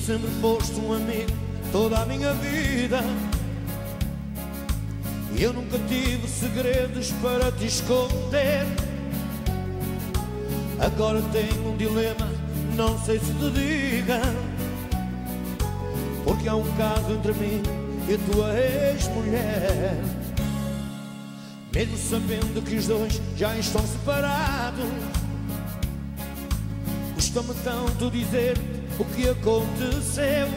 sempre foste um amigo toda a minha vida, e eu nunca tive segredos para te esconder. Agora tenho um dilema, não sei se te diga, porque há um caso entre mim e a tua ex-mulher. Mesmo sabendo que os dois já estão separados, custa-me tanto dizer o que aconteceu.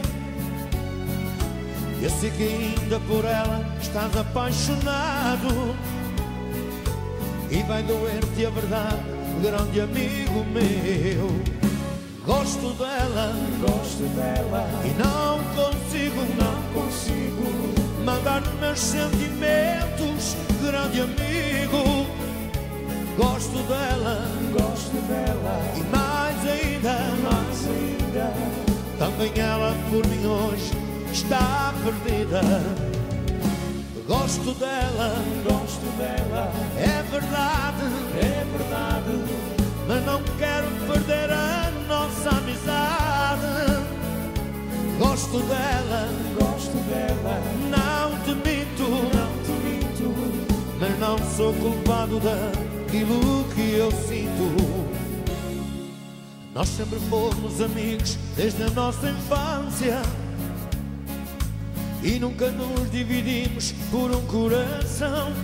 Eu sei que ainda por ela estás apaixonado, e vai doer-te a verdade, grande amigo meu. Gosto dela e não consigo mandar meus sentimentos, grande amigo. Gosto dela e mais ainda, também ela por mim hoje está perdida. Gosto dela, é verdade, mas não quero perder a nossa amizade. Gosto dela, não te minto, mas não sou culpado daquilo que eu sinto. Nós sempre fomos amigos desde a nossa infância, e nunca nos dividimos por um coração.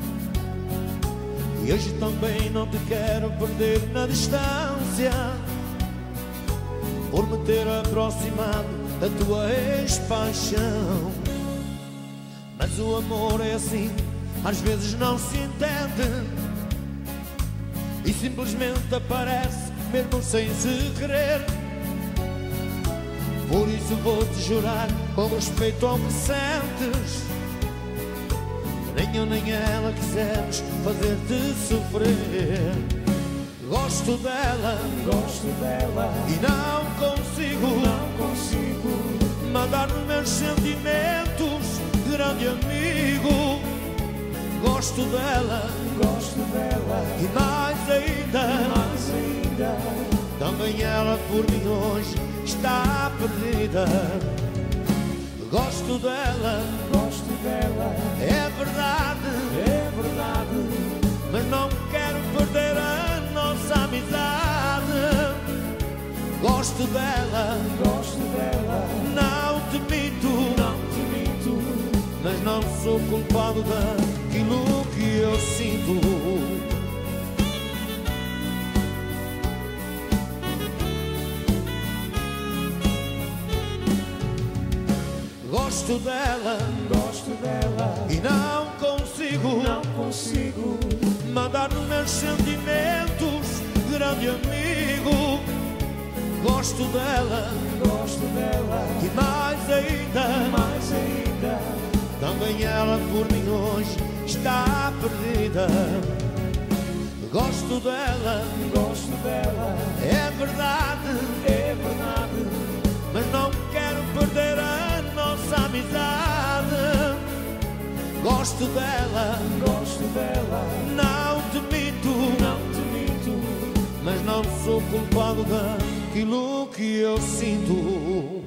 E hoje também não te quero perder na distância, por me ter aproximado da tua ex-paixão. Mas o amor é assim, às vezes não se entende, e simplesmente aparece mesmo sem se querer. Por isso vou-te jurar, com respeito ao que sentes, nem eu nem ela quisemos fazer-te sofrer. Gosto dela e não consigo mandar os meus sentimentos, grande amigo. Gosto dela e mais ainda, também ela por mim hoje está perdida. Gosto dela, é verdade, mas não quero perder a nossa amizade. Gosto dela, não te minto, mas não sou culpado daquilo que eu sinto. Gosto dela e não consigo mandar os meus sentimentos, grande amigo. Gosto dela e mais ainda, também ela por mim hoje está perdida. Gosto dela, é verdade, mas não quero perder a nossa amizade. Gosto dela, não te minto, mas não sou culpado daquilo que eu sinto.